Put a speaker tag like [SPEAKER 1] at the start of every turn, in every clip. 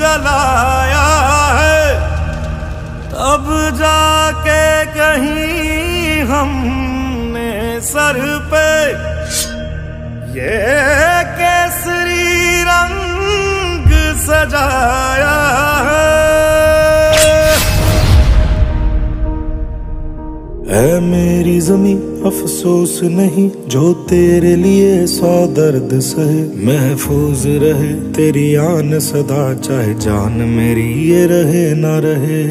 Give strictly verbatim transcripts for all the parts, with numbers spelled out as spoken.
[SPEAKER 1] जलाया है, अब जाके कहीं हमने सर पे ये केसरी रंग सजाया है। ऐ मेरी ज़मीं अफसोस नहीं जो तेरे लिए सौ दर्द सहे, महफूज रहे तेरी आन सदा चाहे जान मेरी ये रहे ना रहे।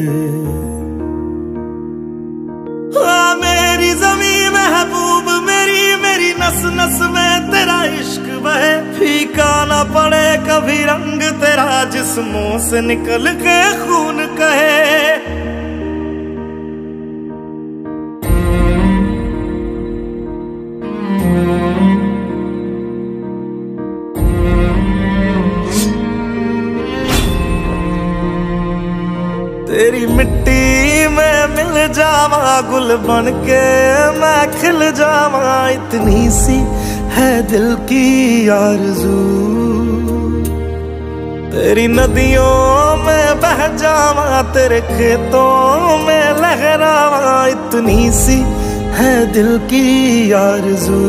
[SPEAKER 1] हाँ मेरी ज़मीं महबूब मेरी, मेरी नस नस में तेरा इश्क बहे, फीका ना पड़े कभी रंग तेरा जिस्मों से निकल के खून कहे। तेरी मिट्टी में मिल जावा गुल बन के मैं खिल जावा, इतनी सी है दिल की आरज़ू। तेरी नदियों में बह जावा तेरे खेतों में लहरावा, इतनी सी है दिल की आरज़ू।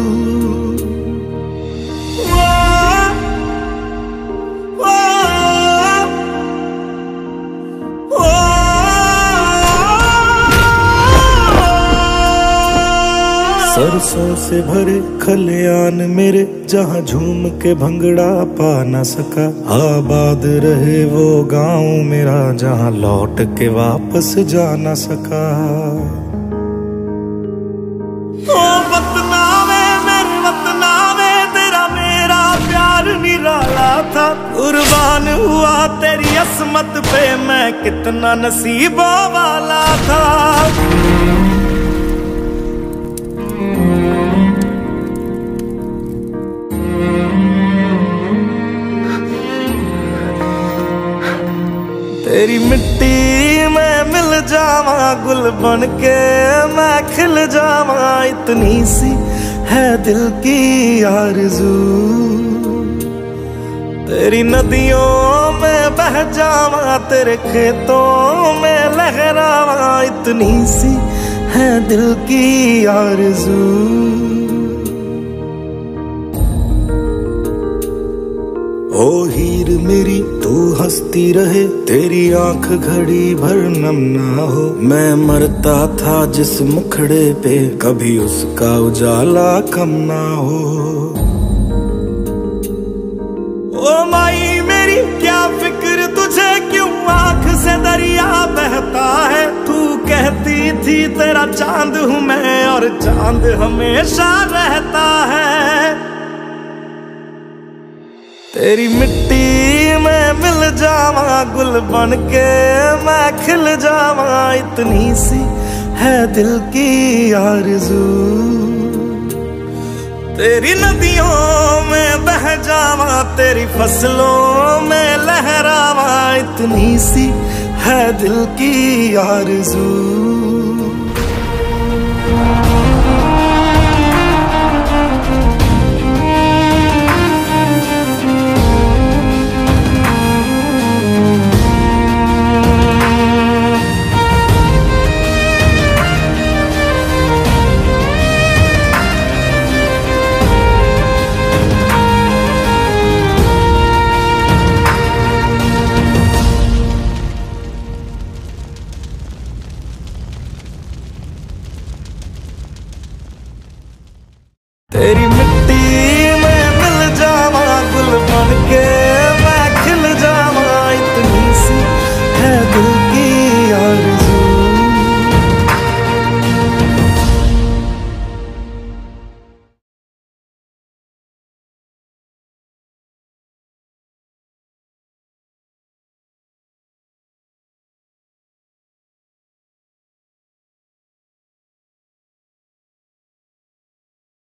[SPEAKER 1] सरसों से भरे खलियान मेरे जहाँ झूम के भंगड़ा पा न सका, आबाद रहे वो गांव मेरा जहाँ लौट के वापस जा न सका। ओ वतना में मेरे वतना में तेरा मेरा प्यार निराला था, कुर्बान हुआ तेरी असमत पे मैं कितना नसीबों वाला था। तेरी मिट्टी में मिल जावा गुल बन के मैं खिल जावा, इतनी सी है दिल की आरज़ू। तेरी नदियों में बह जावा तेरे खेतों में लहरावा, इतनी सी है दिल की आरज़ू। ओ हीर मेरी तू हंसती रहे तेरी आंख घड़ी भर नम ना हो, मैं मरता था जिस मुखड़े पे कभी उसका उजाला कम ना हो। ओ माई मेरी क्या फिक्र तुझे क्यों आंख से दरिया बहता है, तू कहती थी तेरा चांद हूँ मैं और चांद हमेशा रहता है। तेरी मिट्टी में मिल जावा गुल बन के मैं खिल जावा, इतनी सी है दिल की आरज़ू। तेरी नदियों में बह जावा तेरी फसलों में लहरावा, इतनी सी है दिल की आरज़ू।